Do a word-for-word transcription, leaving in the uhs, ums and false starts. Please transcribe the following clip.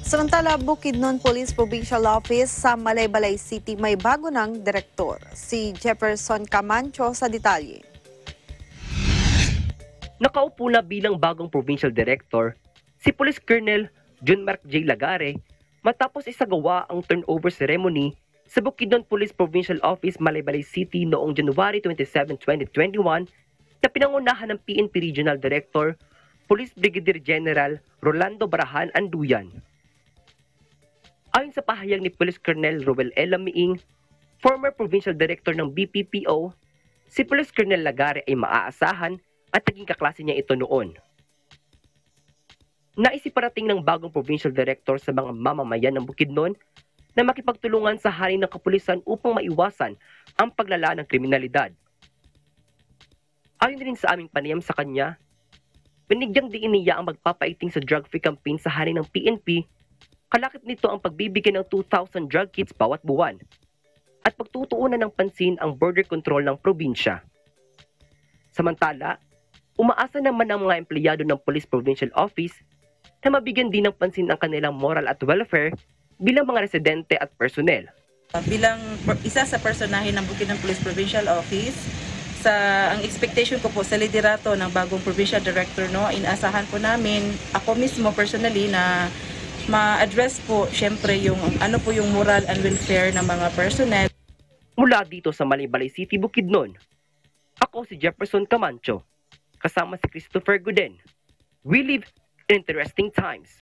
Samantala, Bukidnon Police Provincial Office sa Malaybalay City may bago ng direktor, si Jefferson Camancho sa detalye. Nakaupo na bilang bagong provincial director si Police Colonel John Mark J. Lagare matapos isagawa ang turnover ceremony sa Bukidnon Police Provincial Office, Malaybalay City noong January twenty-seventh, twenty twenty-one na pinangunahan ng P N P Regional Director, Police Brigadier General Rolando Barahan Anduyan. Ayon sa pahayag ni Police Colonel Roel Ella Miing, former Provincial Director ng B P P O, si Police Colonel Lagare ay maaasahan at naging kaklase niya ito noon. Naisiparating ng bagong Provincial Director sa mga mamamayan ng Bukidnon na makipagtulungan sa hari ng kapulisan upang maiwasan ang paglala ng kriminalidad. Ayon rin sa aming panayam sa kanya, binigyang diin niya ang magpapaiting sa drug-free campaign sa hari ng P N P. Kalakip nito ang pagbibigay ng two thousand drug kits bawat buwan at pagtutuunan ng pansin ang border control ng probinsya. Samantala, umaasa naman ang mga empleyado ng Police Provincial Office na mabigyan din ng pansin ang kanilang moral at welfare bilang mga residente at personnel. Bilang isa sa personahe ng Bukidnon Police Provincial Office, sa ang expectation ko po sa liderato ng bagong Provincial Director, no, inaasahan po namin, ako mismo personally, na ma-address po syempre yung ano po yung moral and welfare ng mga personnel. Mula dito sa Malaybalay City, Bukidnon, ako si Jefferson Camancho, kasama si Christopher Guden. We live in interesting times.